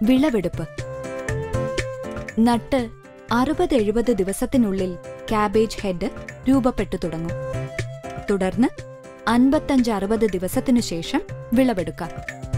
വിളവെടുപ്പ്. നട്ട് 60-70 ദിവസത്തിനുള്ളിൽ cabbage head രൂപപ്പെട്ടു തുടങ്ങും. തുടർന്ന് 55-60 ദിവസത്തിനു ശേഷം വിളവെടുക്കാം.